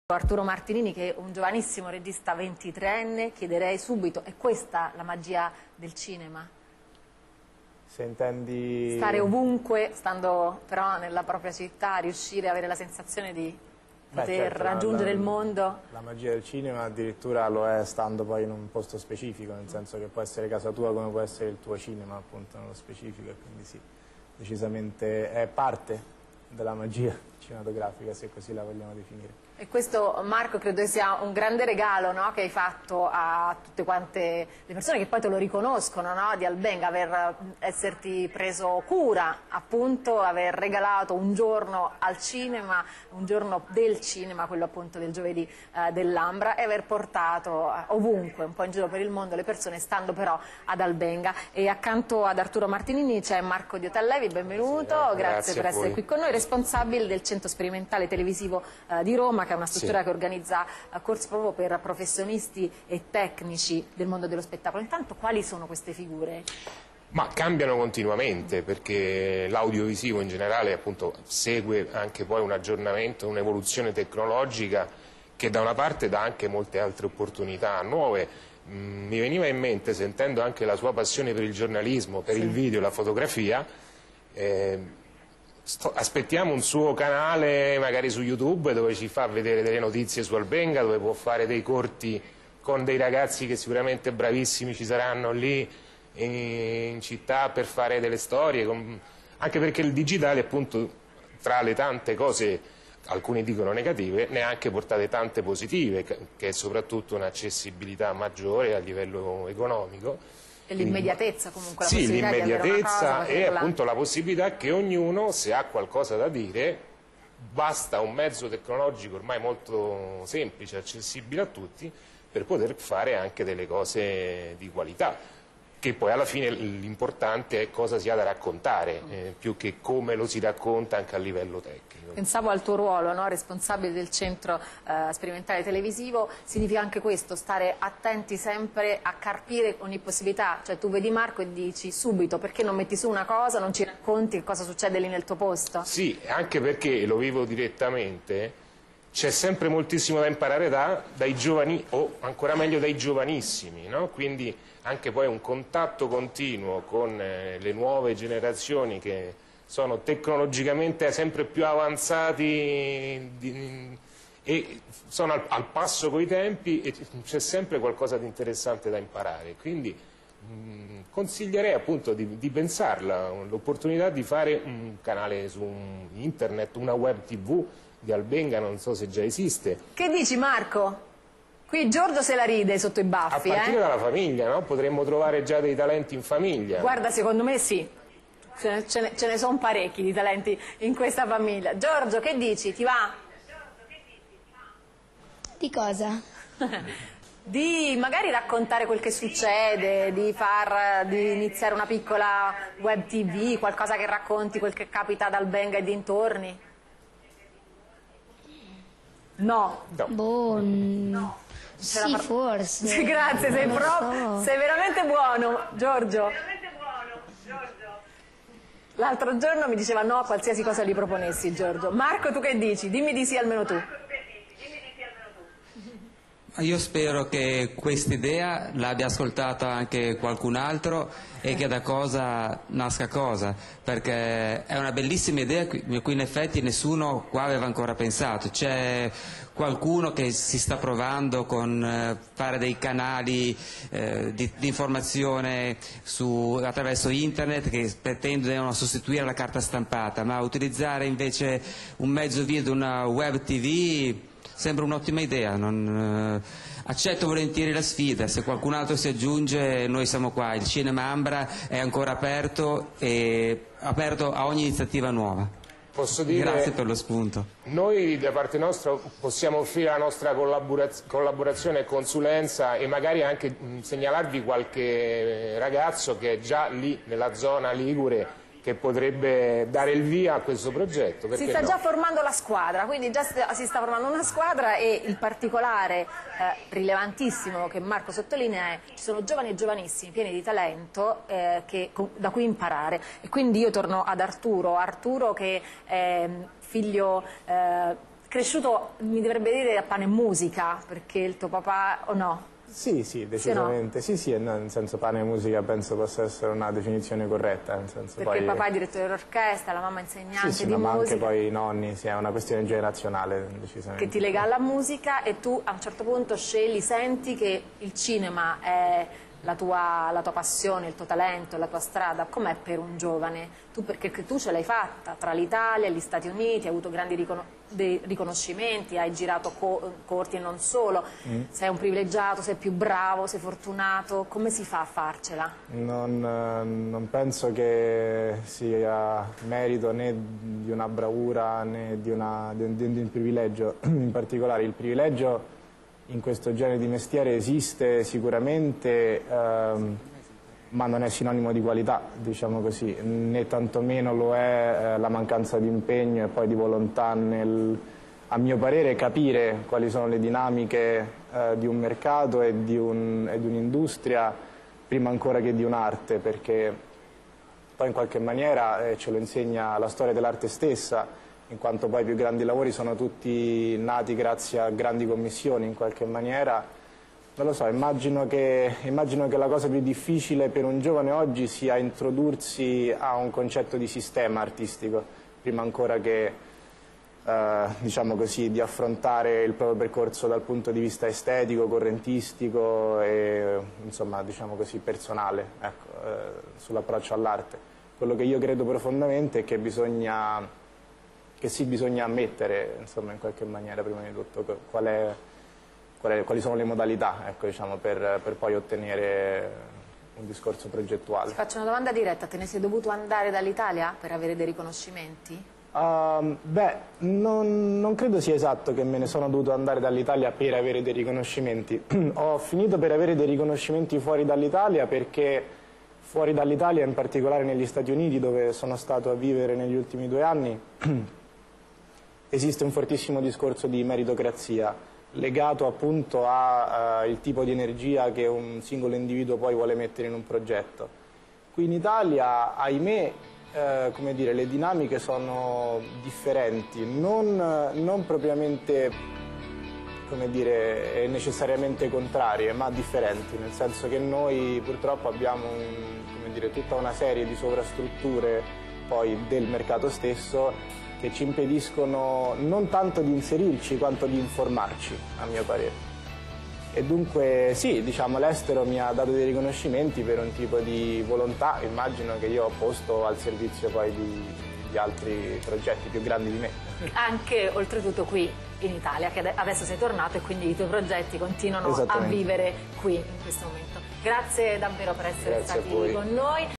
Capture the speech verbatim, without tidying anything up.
Arturo Martinini, che è un giovanissimo regista ventitreenne, chiederei subito, è questa la magia del cinema? Se intendi... Stare ovunque, stando però nella propria città, riuscire ad avere la sensazione di poter Beh, certo, raggiungere la, il mondo? La magia del cinema addirittura lo è stando poi in un posto specifico, nel senso che può essere casa tua come può essere il tuo cinema, appunto, nello specifico, e quindi sì, decisamente è parte della magia cinematografica, se così la vogliamo definire. E questo, Marco, credo sia un grande regalo, no, che hai fatto a tutte quante le persone che poi te lo riconoscono, no, di Albenga, aver esserti preso cura, appunto, aver regalato un giorno al cinema, un giorno del cinema, quello appunto del giovedì eh, dell'Ambra, e aver portato eh, ovunque, un po' in giro per il mondo, le persone, stando però ad Albenga. E accanto ad Arturo Martinini c'è Marco Diotallevi, benvenuto, grazie, grazie per essere qui con noi, responsabile del Centro Sperimentale Televisivo eh, di Roma, che è una struttura sì. che organizza uh, corsi proprio per professionisti e tecnici del mondo dello spettacolo. Intanto, quali sono queste figure? Ma cambiano continuamente, perché l'audiovisivo in generale appunto segue anche poi un aggiornamento, un'evoluzione tecnologica che da una parte dà anche molte altre opportunità nuove. Mm, mi veniva in mente, sentendo anche la sua passione per il giornalismo, per sì. il video, la fotografia, eh, aspettiamo un suo canale magari su YouTube dove ci fa vedere delle notizie su Albenga, dove può fare dei corti con dei ragazzi che sicuramente bravissimi ci saranno lì in città per fare delle storie, anche perché il digitale, appunto, tra le tante cose, alcuni dicono negative, ne ha anche portate tante positive, che è soprattutto un'accessibilità maggiore a livello economico. E l'immediatezza comunque, la sì, possibilità di avere una cosa, e appunto la possibilità che ognuno, se ha qualcosa da dire, basta un mezzo tecnologico ormai molto semplice, accessibile a tutti, per poter fare anche delle cose di qualità, che poi alla fine l'importante è cosa si ha da raccontare, eh, più che come lo si racconta anche a livello tecnico. Pensavo al tuo ruolo, no? Responsabile del Centro eh, Sperimentale Televisivo, significa anche questo, stare attenti sempre a carpire ogni possibilità, cioè tu vedi Marco e dici subito perché non metti su una cosa, non ci racconti cosa succede lì nel tuo posto? Sì, anche perché lo vivo direttamente, c'è sempre moltissimo da imparare da, dai giovani, o ancora meglio dai giovanissimi, no? Quindi anche poi un contatto continuo con eh, le nuove generazioni che sono tecnologicamente sempre più avanzati di, e sono al, al passo coi tempi, e c'è sempre qualcosa di interessante da imparare. Quindi mh, consiglierei appunto di, di pensarla, l'opportunità di fare un canale su internet, una web tv di Albenga, non so se già esiste. Che dici, Marco? Qui Giorgio se la ride sotto i baffi, a partire eh? dalla famiglia, no? Potremmo trovare già dei talenti in famiglia. Guarda, secondo me sì, ce ne, ce ne, ce ne sono parecchi di talenti in questa famiglia. Giorgio, che dici? Ti va? Di cosa? Di magari raccontare quel che succede, di far di iniziare una piccola web tv, qualcosa che racconti quel che capita ad Albenga e dintorni. No. No. Boh, no. Sì, forse. Sì, grazie, sei, pro... so. sei veramente buono, Giorgio. Veramente buono, Giorgio. L'altro giorno mi diceva no a qualsiasi cosa gli proponessi, Giorgio. Marco, tu che dici? Dimmi di sì almeno tu. Io spero che quest'idea l'abbia ascoltata anche qualcun altro e che da cosa nasca cosa, perché è una bellissima idea a cui in effetti nessuno qua aveva ancora pensato. C'è qualcuno che si sta provando con eh, fare dei canali eh, di, di informazione su, attraverso internet che pretendono sostituire la carta stampata, ma utilizzare invece un mezzo video, una web tv, sembra un'ottima idea. Non, eh, accetto volentieri la sfida, se qualcun altro si aggiunge noi siamo qua, il Cinema Ambra è ancora aperto e aperto a ogni iniziativa nuova. Posso dire, grazie per lo spunto. Noi da parte nostra possiamo offrire la nostra collaboraz collaborazione e consulenza, e magari anche mh, segnalarvi qualche ragazzo che è già lì nella zona ligure, che potrebbe dare il via a questo progetto. Si sta no? già formando la squadra, quindi già si sta formando una squadra, e il particolare eh, rilevantissimo che Marco sottolinea è che ci sono giovani e giovanissimi pieni di talento eh, che, da cui imparare. E quindi io torno ad Arturo, Arturo che è figlio eh, cresciuto, mi dovrebbe dire, a pane e musica, perché il tuo papà, o no? Sì, sì, decisamente. Sì, sì, e no, nel senso pane e musica penso possa essere una definizione corretta. Nel senso, Perché poi... il papà è direttore d'orchestra, la mamma è insegnante sì, sì, di no, ma musica. anche poi i nonni, sì, è una questione generazionale, decisamente. Che ti lega alla musica e tu a un certo punto scegli, senti che il cinema è la tua, la tua passione, il tuo talento, la tua strada. Com'è per un giovane? Tu, perché tu ce l'hai fatta tra l'Italia e gli Stati Uniti, hai avuto grandi ricono dei riconoscimenti, hai girato co corti e non solo, mm. sei un privilegiato, sei più bravo, sei fortunato, come si fa a farcela? Non, non penso che sia merito né di una bravura né di, una, di, di, di un privilegio. In particolare il privilegio in questo genere di mestiere esiste sicuramente, ehm, ma non è sinonimo di qualità, diciamo così, né tantomeno lo è eh, la mancanza di impegno e poi di volontà nel, a mio parere, capire quali sono le dinamiche eh, di un mercato e di un'industria prima ancora che di un'arte, perché poi in qualche maniera eh, ce lo insegna la storia dell'arte stessa, in quanto poi i più grandi lavori sono tutti nati grazie a grandi commissioni in qualche maniera. Non lo so, immagino che, immagino che la cosa più difficile per un giovane oggi sia introdursi a un concetto di sistema artistico, prima ancora che eh, diciamo così, di affrontare il proprio percorso dal punto di vista estetico, correntistico e insomma, diciamo così, personale, ecco, eh, sull'approccio all'arte. Quello che io credo profondamente è che bisogna che sì, bisogna ammettere, insomma, in qualche maniera, prima di tutto, qual è, qual è, quali sono le modalità, ecco, diciamo, per, per poi ottenere un discorso progettuale. Ti faccio una domanda diretta, te ne sei dovuto andare dall'Italia per avere dei riconoscimenti? Uh, beh, non, non credo sia esatto che me ne sono dovuto andare dall'Italia per avere dei riconoscimenti. Ho finito per avere dei riconoscimenti fuori dall'Italia perché fuori dall'Italia, in particolare negli Stati Uniti, dove sono stato a vivere negli ultimi due anni, esiste un fortissimo discorso di meritocrazia legato appunto al uh, tipo di energia che un singolo individuo poi vuole mettere in un progetto. Qui in Italia, ahimè, eh, come dire, le dinamiche sono differenti, non, non propriamente, come dire, necessariamente contrarie, ma differenti, nel senso che noi purtroppo abbiamo un, come dire, tutta una serie di sovrastrutture poi del mercato stesso che ci impediscono non tanto di inserirci quanto di informarci, a mio parere. E dunque sì, diciamo, l'estero mi ha dato dei riconoscimenti per un tipo di volontà, immagino, che io ho posto al servizio poi di, di altri progetti più grandi di me. Anche oltretutto qui in Italia, che adesso sei tornato e quindi i tuoi progetti continuano a vivere qui in questo momento. Grazie davvero per essere Grazie stati con noi.